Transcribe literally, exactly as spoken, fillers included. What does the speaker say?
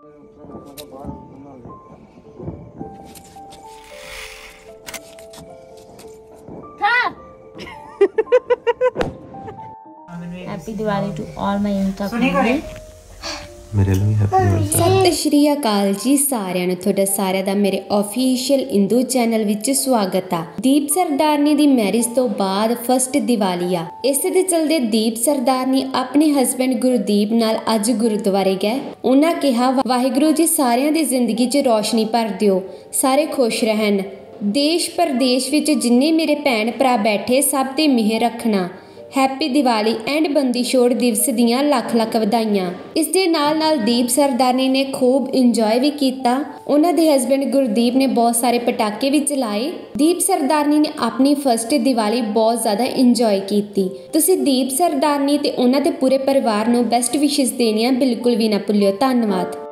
Happy Diwali to all my unit family. मेरे लिए happy Diwali. सत श्री अकाल जी सारिਆਂ ਨੂੰ ਤੁਹਾਡਾ ਸਾਰਿਆਂ ਦਾ ਮੇਰੇ ਆਫੀਸ਼ੀਅਲ ਇੰਦੂ ਚੈਨਲ ਵਿੱਚ ਸਵਾਗਤ ਆ। ਦੀਪ ਸਰਦਾਰਨੀ ਦੀ ਮੈਰਿਜ ਤੋਂ ਬਾਅਦ ਫਸਟ ਦੀਵਾਲੀ ਆ। ਇਸੇ ਦੇ ਚਲਦੇ ਦੀਪ ਸਰਦਾਰਨੀ ਆਪਣੇ ਹਸਬੈਂਡ ਗੁਰਦੀਪ ਨਾਲ ਅੱਜ ਗੁਰਦੁਆਰੇ ਗਏ। ਉਹਨਾਂ ਕਿਹਾ ਵਾਹਿਗੁਰੂ ਜੀ ਸਾਰਿਆਂ ਦੀ ਜ਼ਿੰਦਗੀ 'ਚ ਰੋਸ਼ਨੀ ਭਰ ਦਿਓ, ਸਾਰੇ ਖੁਸ਼ ਰਹਿਣ। ਦੇਸ਼ ਪ੍ਰਦੇਸ਼ ਵਿੱਚ ਜਿੰਨੇ ਮੇਰੇ ਭੈਣ ਭਰਾ ਬੈਠੇ ਸਭ ਤੇ ਮਿਹਰ ਰੱਖਣਾ। हैप्पी दिवाली एंड बंदी छोड़ दिवस दियां लख लख वधाइयां। इस दे नाल नाल दीप सरदारनी ने खूब इंजॉय भी किया। उन्हां दे हसबैंड गुरदीप ने बहुत सारे पटाके भी चलाए। दीप सरदारनी ने अपनी फस्ट दिवाली बहुत ज़्यादा इंजॉय की। तुसीं दीप सरदारनी ते उन्हां दे पूरे परिवार नूं बेस्ट विशेस देनियां बिल्कुल भी ना भुल्लिओ। धन्नवाद।